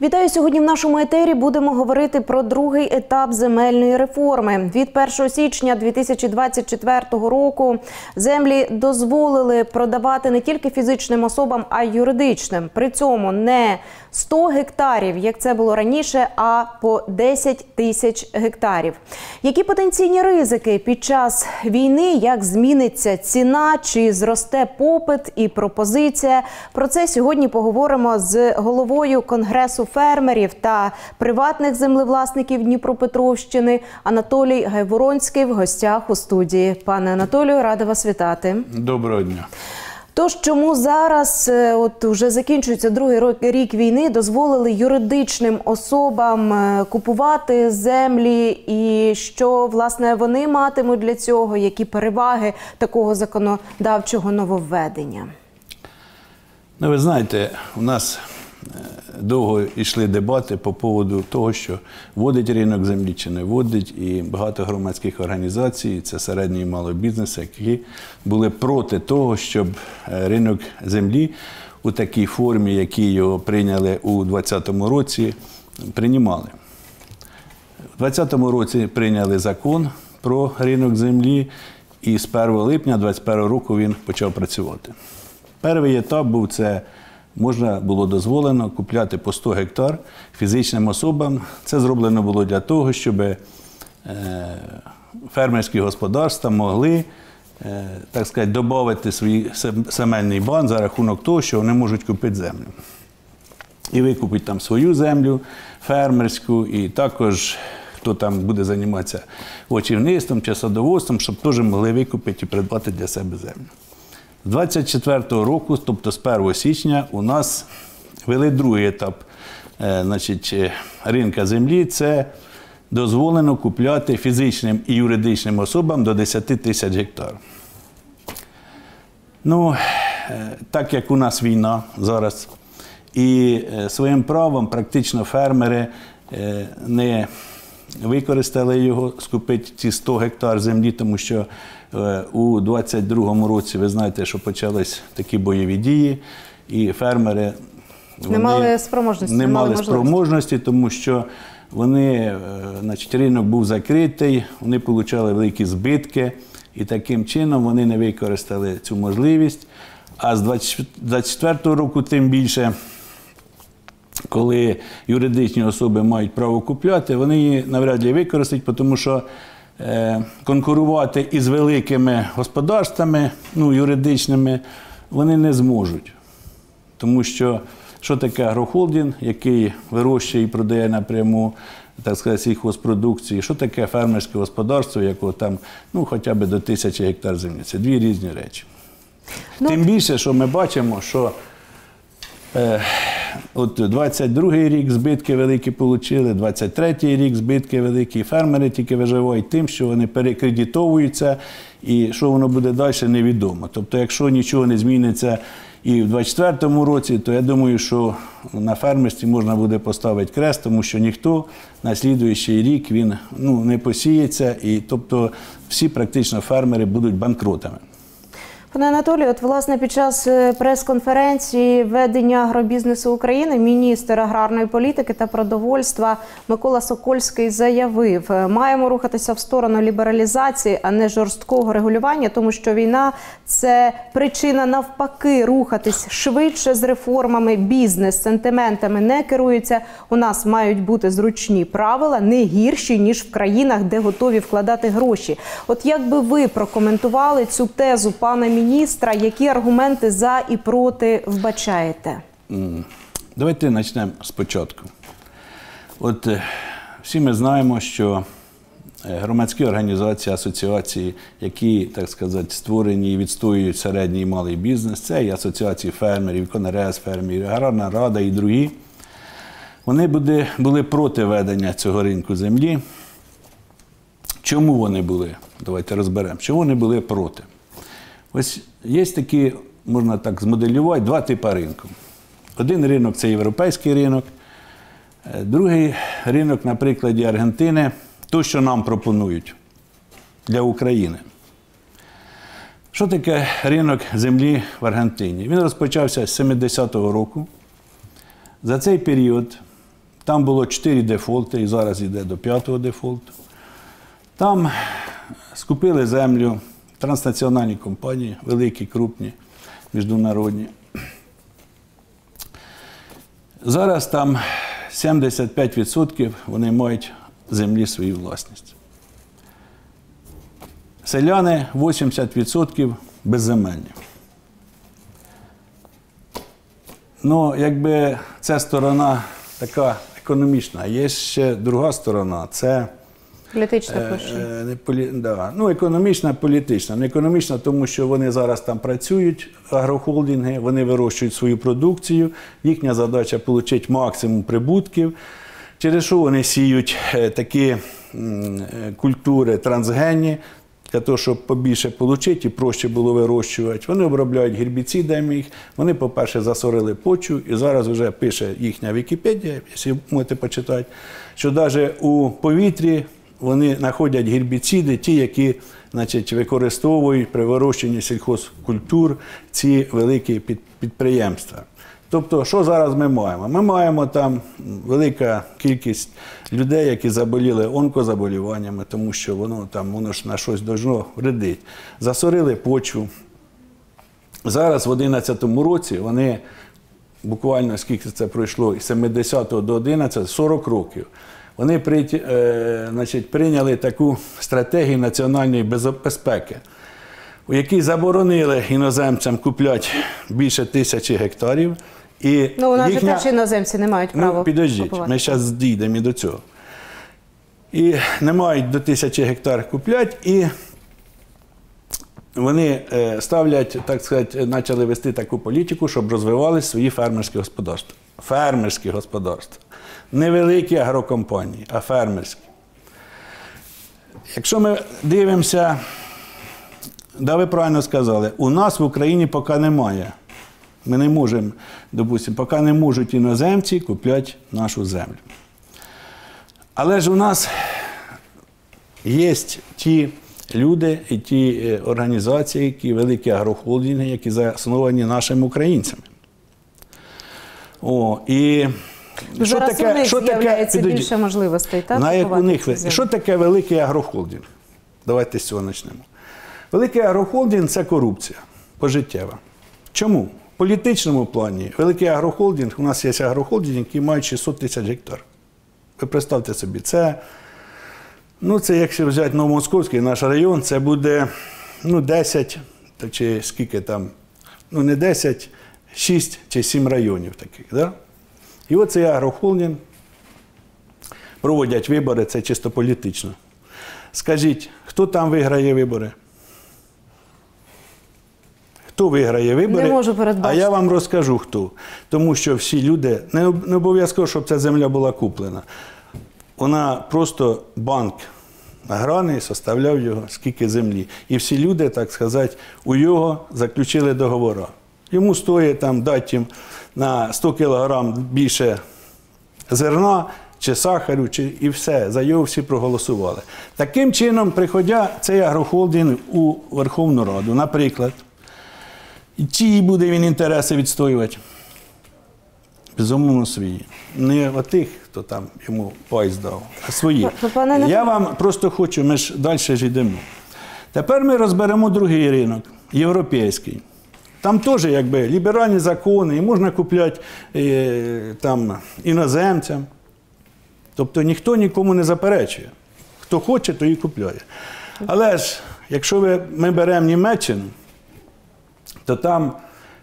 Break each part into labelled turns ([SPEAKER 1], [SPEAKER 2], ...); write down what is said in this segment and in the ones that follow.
[SPEAKER 1] Вітаю! Сьогодні в нашому етері будемо говорити про другий етап земельної реформи. Від 1 січня 2024 року землі дозволили продавати не тільки фізичним особам, а й юридичним. При цьому не 100 гектарів, як це було раніше, а по 10 тисяч гектарів. Які потенційні ризики під час війни, як зміниться ціна, чи зросте попит і пропозиція? Про це сьогодні поговоримо з головою Конгресу фермерів та приватних землевласників Дніпропетровщини Анатолій Гайворонський в гостях у студії. Пане Анатолію, рада вас вітати.
[SPEAKER 2] Доброго дня.
[SPEAKER 1] Тож, чому зараз, от уже закінчується другий рік війни, дозволили юридичним особам купувати землі і що, власне, вони матимуть для цього, які переваги такого законодавчого нововведення?
[SPEAKER 2] Ну, ви знаєте, у нас довго йшли дебати по поводу того, що вводить ринок землі чи не вводить, і багато громадських організацій, це середній і малий бізнес, які були проти того, щоб ринок землі у такій формі, які його прийняли у 2020 році, приймали. У 2020 році прийняли закон про ринок землі, і з 1 липня 2021 року він почав працювати. Перший етап був це. Можна було дозволено купляти по 100 гектар фізичним особам. Це зроблено було для того, щоб фермерські господарства могли, так сказати, додати свій земельний банк за рахунок того, що вони можуть купити землю. І викупити там свою землю фермерську, і також, хто там буде займатися овочівництвом чи садоводством, щоб теж могли викупити і придбати для себе землю. З 2024 року, тобто з 1 січня, у нас ввели другий етап ринку землі. Це дозволено купляти фізичним і юридичним особам до 10 тисяч гектар. Ну, так як у нас війна зараз, і своїм правом практично фермери не використали його, скупити ці 100 гектар землі, тому що у 2022 році, ви знаєте, що почались такі бойові дії, і фермери
[SPEAKER 1] не мали
[SPEAKER 2] спроможності, тому що вони, ринок був закритий, вони отримали великі збитки, і таким чином вони не використали цю можливість. А з 2024 року тим більше, коли юридичні особи мають право купляти, вони її навряд ли використають, тому що конкурувати із великими господарствами, юридичними, вони не зможуть. Тому що таке агрохолдинг, який вирощує і продає напряму, так сказати, сільгоспродукції, що таке фермерське господарство, якого там, хоча б до 1000 гектар землі. Це дві різні речі. Тим більше, що ми бачимо, що от 22-й рік збитки великі отримали, 23-й рік збитки великі. І фермери тільки виживають тим, що вони перекредитовуються, і що воно буде далі, невідомо. Тобто, якщо нічого не зміниться і в 2024 році, то я думаю, що на фермерстві можна буде поставити крест, тому що ніхто на слідуючий рік він не посіється, і тобто всі практично фермери будуть банкротами.
[SPEAKER 1] Пане Анатолію, от, власне, під час прес-конференції ведення агробізнесу України міністр аграрної політики та продовольства Микола Сокольський заявив, маємо рухатися в сторону лібералізації, а не жорсткого регулювання, тому що війна – це причина навпаки рухатись швидше з реформами, бізнес сентиментами не керується. У нас мають бути зручні правила, не гірші, ніж в країнах, де готові вкладати гроші. От як би ви прокоментували цю тезу пана міністра, які аргументи за і проти вбачаєте?
[SPEAKER 2] Давайте почнемо спочатку. От всі ми знаємо, що громадські організації, асоціації, які, так сказати, створені і відстоюють середній і малий бізнес, це і асоціації фермерів, Конгрес фермерів, Аграрна рада і другі, вони були проти ведення цього ринку землі. Чому вони були? Давайте розберемо. Чому вони були проти? Ось є такі, можна так змоделювати, два типи ринку. Один ринок – це європейський ринок, другий ринок, на прикладі Аргентини, то, що нам пропонують для України. Що таке ринок землі в Аргентині? Він розпочався з 70-го року. За цей період Там було 4 дефолти і зараз йде до 5-го дефолту. Там скупили землю транснаціональні компанії, великі, крупні, міжнародні. Зараз там 75% вони мають землі свою власність. Селяни 80% безземельні. Ну, якби ця сторона така економічна. Є ще друга сторона, це
[SPEAKER 1] Політична площа.
[SPEAKER 2] Ну, економічна, політична. Не економічна, тому що вони зараз там працюють, агрохолдинги, вони вирощують свою продукцію, їхня задача – отримати максимум прибутків, через що вони сіють такі культури трансгенні, для того, щоб побільше отримати і проще було вирощувати. Вони обробляють гербіцидами їх, вони, по-перше, засорили почву, і зараз вже пише їхня Вікіпедія, якщо можете почитати, що навіть у повітрі вони знаходять гербіциди, ті, які, значить, використовують при вирощенні сільхозкультур ці великі підприємства. Тобто, що зараз ми маємо? Ми маємо там велика кількість людей, які заболіли онкозаболіваннями, тому що воно ж на щось должно вредити. Засорили почву. Зараз в 2011 році вони, буквально скільки це пройшло, з 70-го до 11, 40 років, вони прийняли таку стратегію національної безпеки, у якій заборонили іноземцям купляти більше 1000 гектарів. І
[SPEAKER 1] у нас же теж іноземці не мають права купувати.
[SPEAKER 2] Підождіть, ми зараз дійдемо і до цього. І не мають до 1000 гектар купляти, і вони ставлять, так сказати, почали вести таку політику, щоб розвивали свої фермерські господарства. Фермерські господарства. Не великі агрокомпанії, а фермерські. Якщо ми дивимося, да, ви правильно сказали, у нас в Україні поки немає. Ми не можемо, допустимо, поки не можуть іноземці купляти нашу землю. Але ж у нас є ті люди і ті організації, які великі агрохолдинги, які засновані нашими українцями.
[SPEAKER 1] Зараз у них з'являється більше можливостей, так?
[SPEAKER 2] Що таке великий агрохолдинг? Давайте з цього почнемо. Великий агрохолдинг – це корупція пожиттєва. Чому? В політичному плані великий агрохолдинг, у нас є агрохолдинг, який має 600 тисяч гектар. Ви представте собі, це якщо взяти Новомосковський, наш район, це буде 10, чи скільки там, не 10, 6 чи 7 районів таких. Да? І оцей агрохолдинг проводять вибори, це чисто політично. Скажіть, хто там виграє вибори? Хто виграє вибори?
[SPEAKER 1] Не можу передбачити.
[SPEAKER 2] А я вам розкажу, хто. Тому що всі люди, не обов'язково, щоб ця земля була куплена. Вона просто банк аграрний составляв його, скільки землі. І всі люди, так сказати, у його заключили договори. Йому стоїть там дати їм на 100 кілограм більше зерна, чи сахару, і все. За його всі проголосували. Таким чином, приходя цей агрохолдинг у Верховну Раду, наприклад, чиї буде він інтереси відстоювати? Безумовно, свої. Не отих, хто там йому пай здав, а свої. Я вам просто хочу, ми ж далі ж йдемо. Тепер ми розберемо другий ринок, європейський. Там теж якби ліберальні закони, і можна купляти там іноземцям. Тобто ніхто нікому не заперечує. Хто хоче, то і купляє. Але ж, якщо ми беремо Німеччину, то там,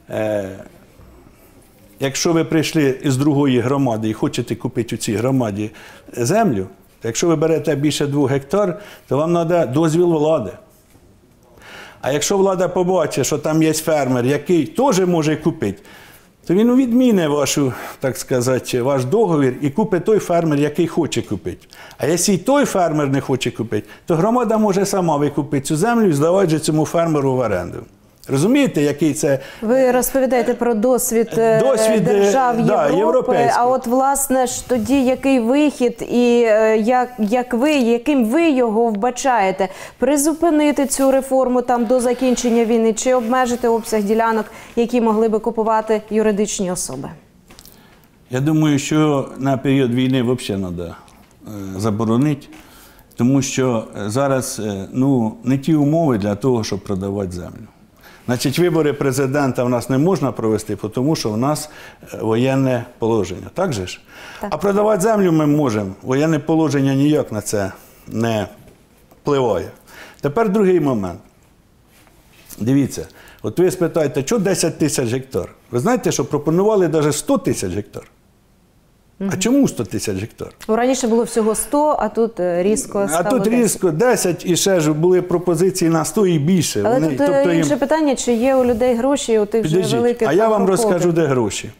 [SPEAKER 2] якщо ви прийшли із другої громади і хочете купити у цій громаді землю, то якщо ви берете більше 2 гектар, то вам треба дозвіл влади. А якщо влада побачить, що там є фермер, який теж може купити, то він відміни вашу, так сказати, ваш договір і купить той фермер, який хоче купити. А якщо і той фермер не хоче купити, то громада може сама викупити цю землю і здавати же цьому фермеру в оренду. Розумієте, який це...
[SPEAKER 1] Ви розповідаєте про досвід держав Європи, а от, власне, ж тоді який вихід і яким ви його вбачаєте? Призупинити цю реформу там до закінчення війни чи обмежити обсяг ділянок, які могли би купувати юридичні особи?
[SPEAKER 2] Я думаю, що на період війни взагалі треба заборонити, тому що зараз не ті умови для того, щоб продавати землю. Значить, вибори президента в нас не можна провести, тому що в нас воєнне положення. Так же ж?
[SPEAKER 1] Так.
[SPEAKER 2] А продавати землю ми можемо. Воєнне положення ніяк на це не впливає. Тепер другий момент. Дивіться, от ви спитаєте, що 10 тисяч гектар? Ви знаєте, що пропонували навіть 100 тисяч гектар? А чому 100 тисяч гектар?
[SPEAKER 1] Раніше було всього 100, а тут різко стало 10.
[SPEAKER 2] А тут різко 10, і ще ж були пропозиції на 100 і більше.
[SPEAKER 1] Але тут інше питання, чи є у людей гроші, у тих же великих...
[SPEAKER 2] А я вам розкажу, де гроші.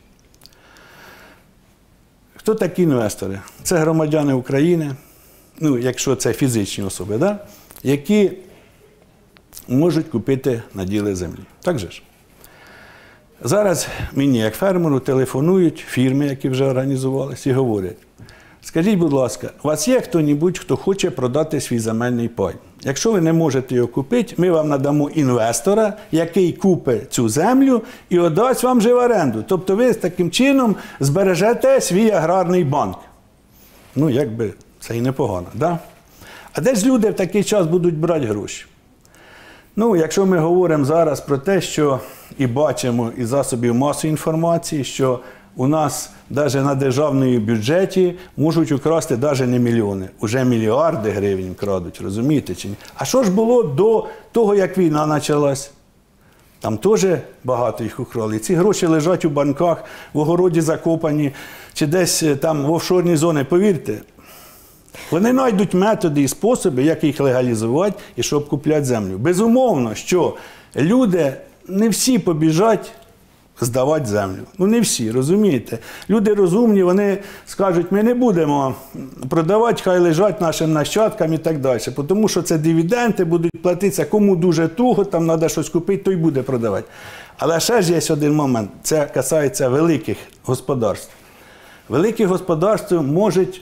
[SPEAKER 2] Хто такі інвестори? Це громадяни України, якщо це фізичні особи, да? Які можуть купити наділи землі. Так же ж? Зараз мені, як фермеру, телефонують фірми, які вже організувалися, і говорять: скажіть, будь ласка, у вас є хто-небудь, хто хоче продати свій земельний пай? Якщо ви не можете його купити, ми вам надамо інвестора, який купить цю землю і віддасть вам же в оренду. Тобто ви таким чином збережете свій аграрний банк. Якби це і непогано, да? А де ж люди в такий час будуть брати гроші? Якщо ми говоримо зараз про те, що і бачимо із засобів масової інформації, що у нас навіть на державному бюджеті можуть украсти навіть не мільйони, уже мільярди гривень крадуть, розумієте чи ні? А що ж було до того, як війна почалась? Там теж багато їх украли. І ці гроші лежать у банках, в огороді закопані, чи десь там в офшорній зоні, повірте. Вони знайдуть методи і способи, як їх легалізувати і щоб купляти землю. Безумовно, що люди не всі побіжать здавати землю. Не всі, розумієте? Люди розумні, вони скажуть, ми не будемо продавати, хай лежать нашим нащадкам і так далі. Тому що це дивіденди, будуть платитися, кому дуже туго, там треба щось купити, той буде продавати. Але ще ж є один момент, це касається великих господарств. Великі господарства можуть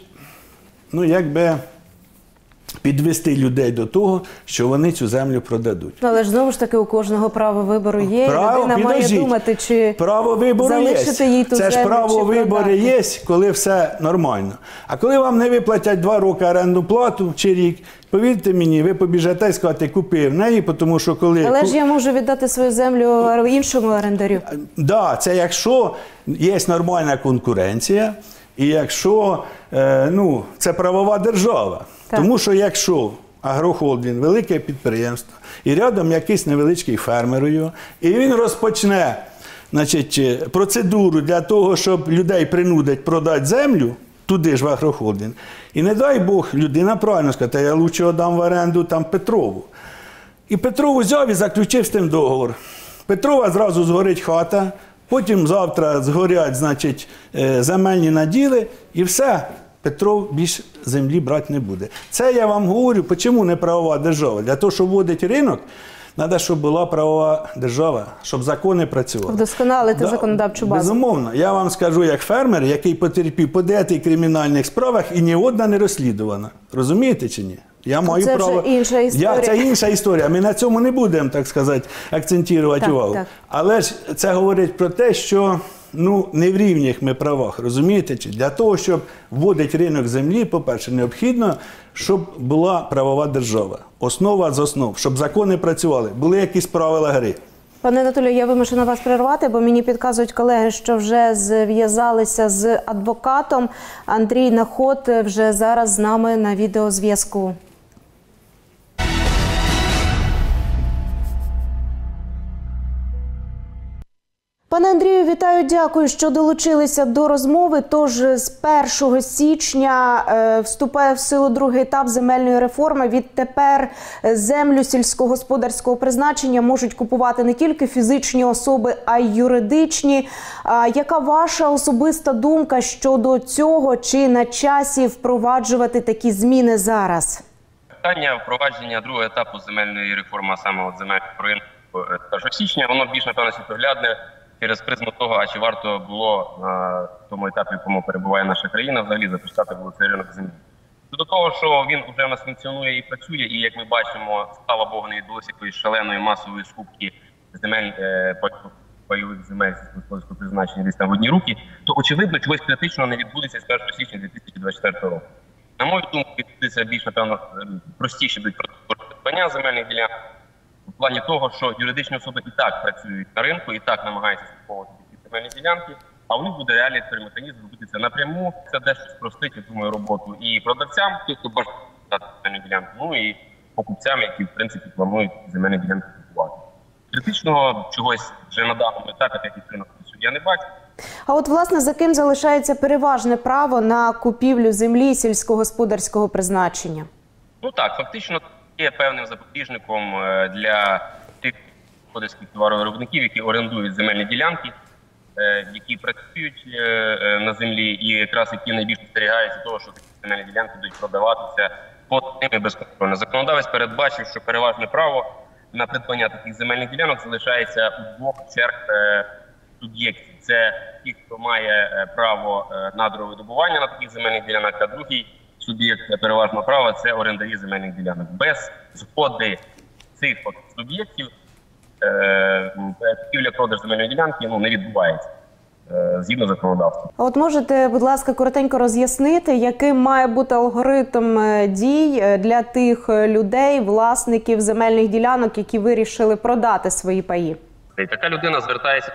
[SPEAKER 2] підвести людей до того, що вони цю землю продадуть.
[SPEAKER 1] Але ж знову ж таки у кожного право вибору є, людина має думати, чи залишити їй ту землю,
[SPEAKER 2] це ж право вибору є, коли все нормально. А коли вам не виплатять 2 роки орендну плату чи рік, повірте мені, ви побіжете і скажете, купив неї, тому що коли...
[SPEAKER 1] Але ж я можу віддати свою землю іншому орендарю.
[SPEAKER 2] Так, це якщо є нормальна конкуренція, і якщо це правова держава. Так. Тому що якщо агрохолдинг, велике підприємство, і рядом якийсь невеличкий фермер, і він розпочне процедуру для того, щоб людей принудить продати землю, туди ж в агрохолдинг, і не дай Бог, людина правильно скаже, я краще віддам в оренду там Петрову. І Петров взяв і заключив з тим договор. Петрова зразу згорить хата, потім завтра згорять, земельні наділи, і все. Петров більш землі брати не буде. Це я вам говорю, чому не правова держава? Для того, щоб вводити ринок, треба, щоб була правова держава, щоб закони працювали.
[SPEAKER 1] Вдосконалити законодавчу базу.
[SPEAKER 2] Безумовно. Я вам скажу, як фермер, який потерпів по 9 кримінальних справах і ні одна не розслідувана. Розумієте чи ні? Я маю
[SPEAKER 1] це
[SPEAKER 2] право...
[SPEAKER 1] вже інша історія.
[SPEAKER 2] Це інша історія. Ми на цьому не будемо, так сказати, акцентувати увагу.
[SPEAKER 1] Так.
[SPEAKER 2] Але ж це говорить про те, що не в рівних ми правах, розумієте? Для того, щоб вводити ринок землі, по-перше, необхідно, щоб була правова держава. Основа з основ, щоб закони працювали, були якісь правила гри.
[SPEAKER 1] Пане Анатолію, я вимушена вас перервати, бо мені підказують колеги, що вже зв'язалися з адвокатом. Андрій Наход вже зараз з нами на відеозв'язку. Пане Андрію, вітаю, дякую, що долучилися до розмови. Тож з 1 січня вступає в силу другий етап земельної реформи. Відтепер землю сільськогосподарського призначення можуть купувати не тільки фізичні особи, а й юридичні. Яка ваша особиста думка щодо цього? Чи на часі впроваджувати такі зміни зараз?
[SPEAKER 3] Питання впровадження другого етапу земельної реформи, а саме земельного ринку 1 січня, воно більш, напевно, світоглядне через призму того, а чи варто було на тому етапі, в якому перебуває наша країна, взагалі запускати було цей ринок землі. До того, що він вже в нас функціонує і працює, і, як ми бачимо, слава Богу, не відбулося якоїсь шаленої масової скупки земель пайових земель сільськогосподарського призначення десь там в одні руки, то, очевидно, чогось критичного не відбудеться з 1 січня 2024 року. На мою думку, відбудеться більш, напевно, простіше будуть процедури придбання земельних ділянок, в плані того, що юридичні особи і так працюють на ринку, і так намагаються скуповувати ці земельні ділянки, а у них буде реальний механізм робити це напряму. Це дещо спростить, я думаю, роботу і продавцям, хто бажає дати земельні ділянки, ну і покупцям, які, в принципі, планують земельні ділянки купувати. Критичного чогось вже на даному етапі, як і ринок працює, я не бачу.
[SPEAKER 1] А от, власне, за ким залишається переважне право на купівлю землі сільськогосподарського призначення?
[SPEAKER 3] Ну так, фактично є певним запобіжником для тих господарських товаровиробників, які орендують земельні ділянки, які працюють на землі і якраз які найбільше остерігаються того, що такі земельні ділянки будуть продаватися по ними безконтрольно. Законодавець передбачив, що переважне право на придбання таких земельних ділянок залишається у двох черг суб'єктів. Це ті, хто має право на дровидобування на таких земельних ділянках, а другий суб'єкт переважного права – це орендарі земельних ділянок. Без згоди цих суб'єктів купівля-продаж земельної ділянки не відбувається згідно законодавства.
[SPEAKER 1] А от можете, будь ласка, коротенько роз'яснити, яким має бути алгоритм дій для тих людей, власників земельних ділянок, які вирішили продати свої паї?
[SPEAKER 3] І така людина звертається,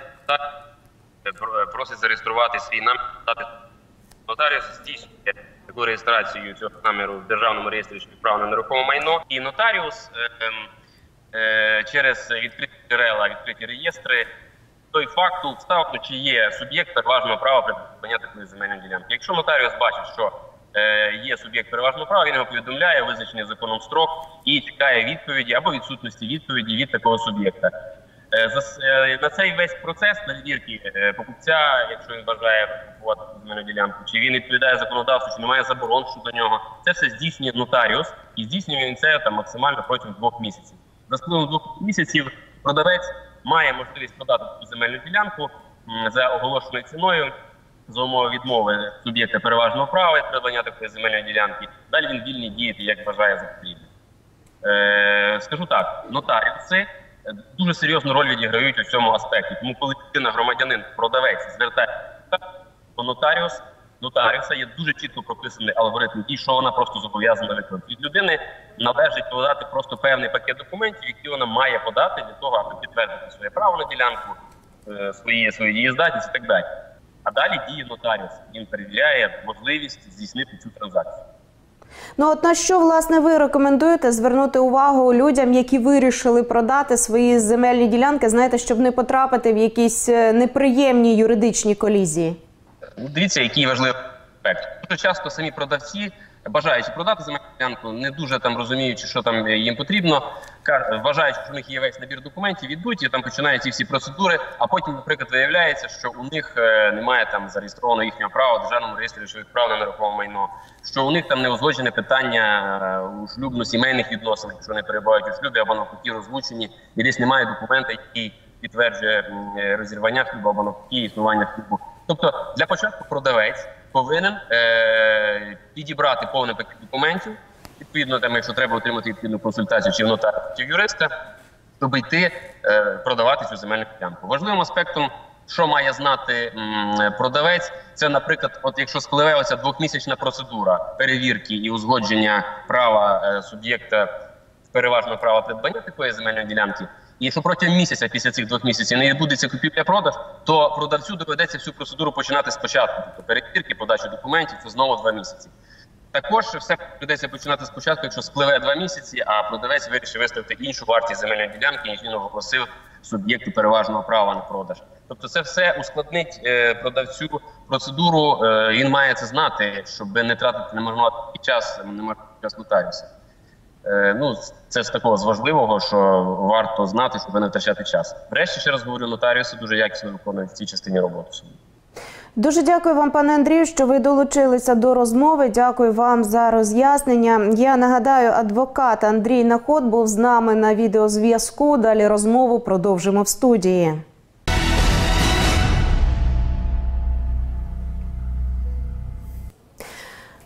[SPEAKER 3] просить зареєструвати свій намір, нотаріус здійснює таку реєстрацію цього наміру в Державному реєстрі прав на нерухоме майно, і нотаріус через відкриті джерела, відкриті реєстри той факт вставку, чи є суб'єкт переважного права придбання такої земельної ділянки. Якщо нотаріус бачить, що є суб'єкт переважного права, він його повідомляє, визначений законом строк і чекає відповіді або відсутності відповіді від такого суб'єкта. На цей весь процес перевірки покупця, якщо він бажає купувати земельну ділянку, чи він відповідає законодавству, чи немає заборон щодо нього, це все здійснює нотаріус, і здійснює він це максимально протягом 2 місяців. За спливом 2 місяців продавець має можливість продати таку земельну ділянку за оголошеною ціною, за умови відмови суб'єкта переважного права і придбання такої земельної ділянки. Далі він вільний діяти, як вважає за потрібне. Скажу так, нотаріуси дуже серйозну роль відіграють у цьому аспекті. Тому коли людина, громадянин, продавець звертається до нотаріуса, є дуже чітко прописаний алгоритм дій, що вона просто зобов'язана виконати. Від людини належить подати просто певний пакет документів, які вона має подати для того, аби підтвердити своє право на ділянку, свою дієздатність і так далі. А далі діє нотаріус. Він перевіряє можливість здійснити цю транзакцію.
[SPEAKER 1] Ну от на що, власне, ви рекомендуєте звернути увагу людям, які вирішили продати свої земельні ділянки, знаєте, щоб не потрапити в якісь неприємні юридичні колізії?
[SPEAKER 3] Дивіться, який важливий аспект. Дуже часто самі продавці, бажаючи продати земельну ділянку, не дуже там розуміючи, що там їм потрібно, вважаючи, що у них є весь набір документів, ідуть і там починаються всі процедури, а потім, наприклад, виявляється, що у них немає там зареєстрованого їхнього права в Державному реєстрі речових прав на нерухоме майно, що у них там не узгоджене питання у шлюбно-сімейних відносинах, якщо вони перебувають у шлюбі або навпаки розлучені, і десь немає документа, який підтверджує розірвання шлюбу або навпаки існування шлюбу. Тобто для початку продавець повинен підібрати повний пакет документів, відповідно, там, якщо треба отримати відповідну консультацію чи в нотаріуса, чи в юриста, щоб йти продавати цю земельну ділянку. Важливим аспектом, що має знати продавець, це, наприклад, от якщо спливе оця 2-місячна процедура перевірки і узгодження права суб'єкта переважного права придбання такої земельної ділянки, і якщо протягом місяця після цих 2 місяців не відбудеться купівля-продаж, то продавцю доведеться всю процедуру починати спочатку. Тобто перевірки, подачі документів – це знову 2 місяці. Також все доведеться починати спочатку, якщо спливе 2 місяці, а продавець вирішив виставити іншу вартість земельної ділянки, ніж він оголосив суб'єкту переважного права на продаж. Тобто це все ускладнить продавцю процедуру, він має це знати, щоб не тратити немарнувати час нотаріуса. Це з такого з важливого, що варто знати, щоб не втрачати час. Врешті, ще раз говорю, нотаріуси дуже якісно виконують в цій частині роботу.
[SPEAKER 1] Дуже дякую вам, пане Андрію, що ви долучилися до розмови. Дякую вам за роз'яснення. Я нагадаю, адвокат Андрій Наход був з нами на відеозв'язку. Далі розмову продовжимо в студії.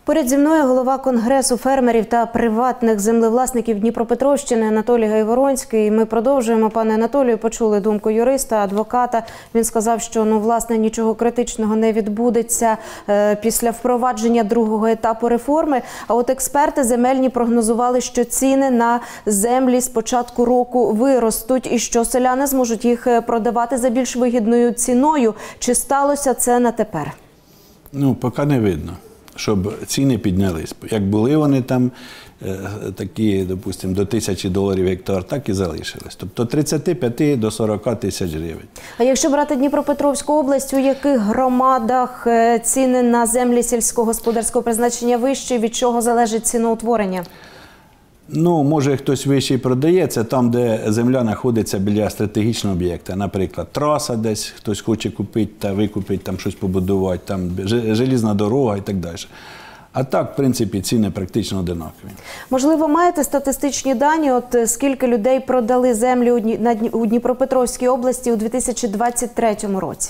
[SPEAKER 1] Поряд зі мною голова Конгресу фермерів та приватних землевласників Дніпропетровщини Анатолій Гайворонський. Ми продовжуємо. Пане Анатолію, почули думку юриста, адвоката. Він сказав, що власне нічого критичного не відбудеться після впровадження другого етапу реформи. А от експерти земельні прогнозували, що ціни на землі з початку року виростуть і що селяни зможуть їх продавати за більш вигідною ціною. Чи сталося це на тепер?
[SPEAKER 2] Поки не видно, щоб ціни піднялись. Як були вони там такі, допустимо, до $1000 гектар, так і залишились. Тобто 35 до 40 тисяч гривень.
[SPEAKER 1] А якщо брати Дніпропетровську область, у яких громадах ціни на землі сільськогосподарського призначення вищі, від чого залежить ціноутворення?
[SPEAKER 2] Може хтось вищий продається там, де земля знаходиться біля стратегічного об'єкта. Наприклад, траса десь, хтось хоче купити та викупити, там щось побудувати, там желізна дорога і так далі. А так, в принципі, ціни практично одинакові.
[SPEAKER 1] Можливо, маєте статистичні дані, от скільки людей продали землі у Дніпропетровській області у 2023 році?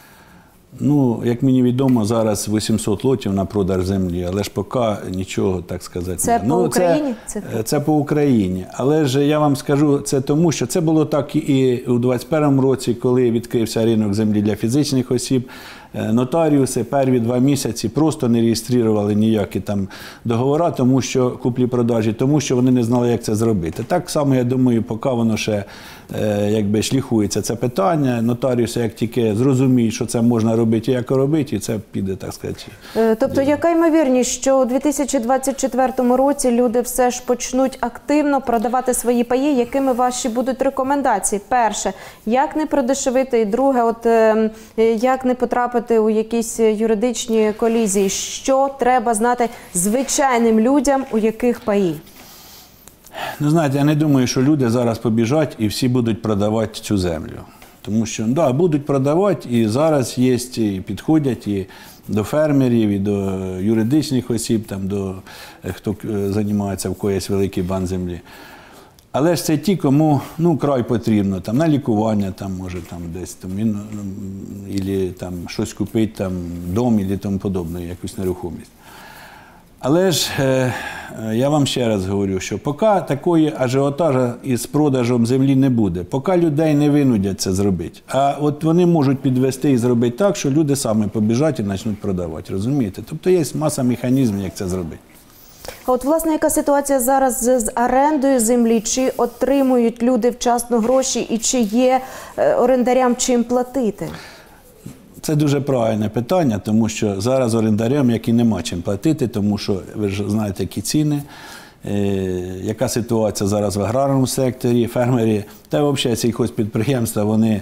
[SPEAKER 2] Як мені відомо, зараз 800 лотів на продаж землі, але ж поки нічого, так сказати,
[SPEAKER 1] це по Україні?
[SPEAKER 2] Це по Україні. Але ж я вам скажу, це тому, що це було так і у 2021 році, коли відкрився ринок землі для фізичних осіб. Нотаріуси перві 2 місяці просто не реєстрували ніякі там договори, тому що куплі-продажі, тому що вони не знали, як це зробити. Так само, я думаю, поки воно ще шліфується це питання, нотаріуси як тільки зрозуміють, що це можна робити і як робити, і це піде, так сказати.
[SPEAKER 1] Тобто, яка ймовірність, що у 2024 році люди все ж почнуть активно продавати свої паї? Якими ваші будуть рекомендації? Перше, як не продешевити? І друге, як не потрапити у якісь юридичні колізії? Що треба знати звичайним людям, у яких паї?
[SPEAKER 2] Знаєте, я не думаю, що люди зараз побіжать і всі будуть продавати цю землю. Тому що, будуть продавати, і зараз є, і підходять і до фермерів, і до юридичних осіб, там, до хто займається, в когось великий банк землі. Але ж це ті, кому край потрібно, там, на лікування, там, може, там, десь, там, або там, щось купити, там, дом, і тому подобне, якусь нерухомість. Але ж я вам ще раз говорю, що поки такої ажіотажу із продажем землі не буде, поки людей не винудять це зробити, а от вони можуть підвести і зробити так, що люди самі побіжать і почнуть продавати, розумієте? Тобто є маса механізмів, як це зробити.
[SPEAKER 1] А от, власне, яка ситуація зараз з орендою землі? Чи отримують люди вчасно гроші і чи є орендарям чим платити?
[SPEAKER 2] Це дуже правильне питання, тому що зараз орендарям, які нема чим платити, тому що ви ж знаєте, які ціни, яка ситуація зараз в аграрному секторі, фермери та взагалі сільхозпідприємства, вони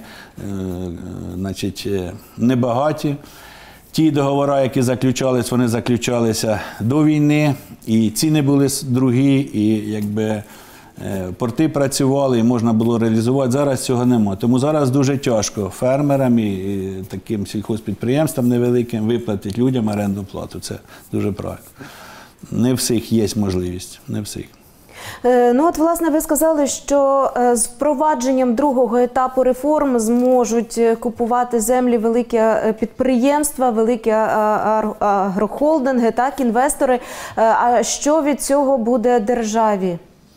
[SPEAKER 2] небагаті. Ті договори, які заключались, вони заключалися до війни, і ціни були другі, і порти працювали, і можна було реалізувати. Зараз цього немає. Тому зараз дуже тяжко фермерам і таким сільхозпідприємствам невеликим виплатити людям орендну плату. Це дуже правильно. Не всіх є можливість, не всіх.
[SPEAKER 1] Власне, ви сказали, що з впровадженням другого етапу реформ зможуть купувати землі великі підприємства, великі агрохолдинги, так, інвестори. А що від цього буде державі?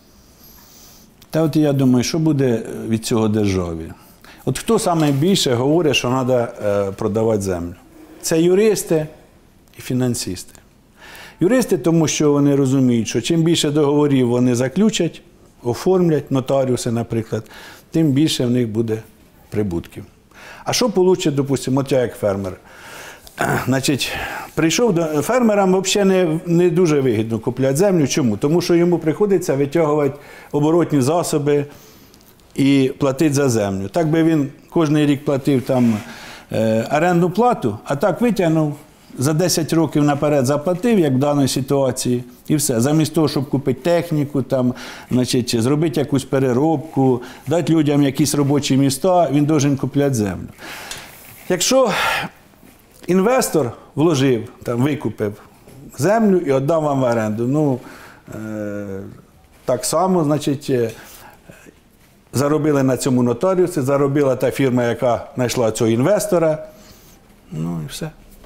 [SPEAKER 2] Я думаю, що буде від цього державі? От хто саме більше говорить, що треба продавати землю? Це юристи і фінансисти. Юристи, тому що вони розуміють, що чим більше договорів вони заключать, оформлять, нотаріуси, наприклад, тим більше в них буде прибутків. А що получить, допустимо, я як фермер? Прийшов до фермерам, взагалі не дуже вигідно купляти землю. Чому? Тому що йому приходиться витягувати оборотні засоби і платити за землю. Так би він кожен рік платив там орендну плату, а так витягнув, за 10 років наперед заплатив, як в даній ситуації, і все. Замість того, щоб купити техніку, там, зробити якусь переробку, дати людям якісь робочі місця, він повинен купляти землю. Якщо інвестор вложив, викупив землю і віддав вам в оренду, так само, заробили на цьому нотаріуси, заробила та фірма, яка знайшла цього інвестора, і все.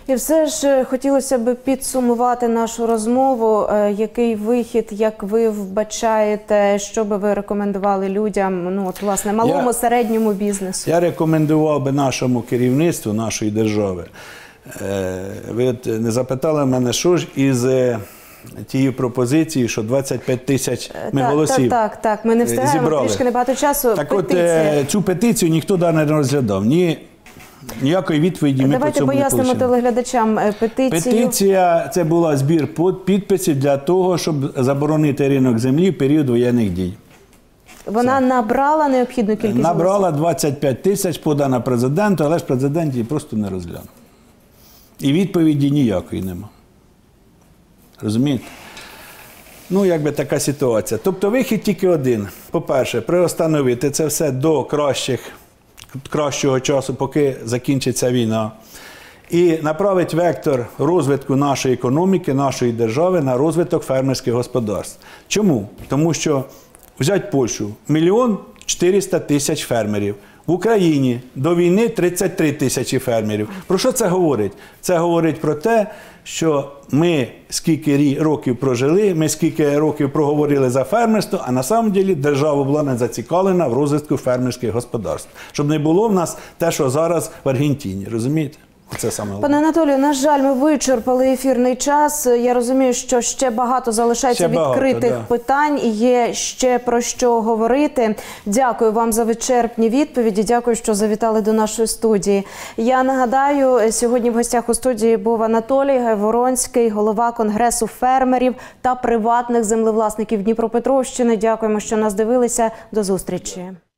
[SPEAKER 1] І все ж хотілося б підсумувати нашу розмову. Який вихід, як ви вбачаєте, що би ви рекомендували людям, ну от власне малому, середньому бізнесу?
[SPEAKER 2] Я рекомендував би нашому керівництву нашої держави. Ви от не запитали мене, що ж із тією пропозицією, що 25 тисяч ми голосів
[SPEAKER 1] Так, ми не встигаємо,
[SPEAKER 2] зібрали.
[SPEAKER 1] трішки небагато часу.
[SPEAKER 2] Так
[SPEAKER 1] Петиція.
[SPEAKER 2] от цю петицію ніхто не розглядав. Ніякої відповіді ми по
[SPEAKER 1] Давайте
[SPEAKER 2] цьому не
[SPEAKER 1] пояснимо
[SPEAKER 2] отримали.
[SPEAKER 1] телеглядачам петицію.
[SPEAKER 2] Петиція – це була збір підписів для того, щоб заборонити ринок землі в період воєнних дій.
[SPEAKER 1] Вона набрала необхідну кількість
[SPEAKER 2] Набрала 25 тисяч, подана президенту, але ж президент її просто не розглянув. І відповіді ніякої нема. Розумієте? Ну, якби така ситуація. Тобто вихід тільки один. По-перше, приостановити це все до кращого часу, поки закінчиться війна. І направити вектор розвитку нашої економіки, нашої держави на розвиток фермерських господарств. Чому? Тому що, взять Польщу, 1 400 000 фермерів. В Україні до війни 33 тисячі фермерів. Про що це говорить? Це говорить про те, що ми скільки років прожили, ми скільки років проговорили за фермерство, а на самом деле держава була не зацікавлена в розвитку фермерських господарств. Щоб не було в нас те, що зараз в Аргентині. Розумієте? Це саме головне.
[SPEAKER 1] Пане Анатолію, на жаль, ми вичерпали ефірний час. Я розумію, що ще багато залишається відкритих питань і є ще про що говорити. Дякую вам за вичерпні відповіді. Дякую, що завітали до нашої студії. Я нагадаю, сьогодні в гостях у студії був Анатолій Гайворонський, голова Конгресу фермерів та приватних землевласників Дніпропетровщини. Дякуємо, що нас дивилися. До зустрічі.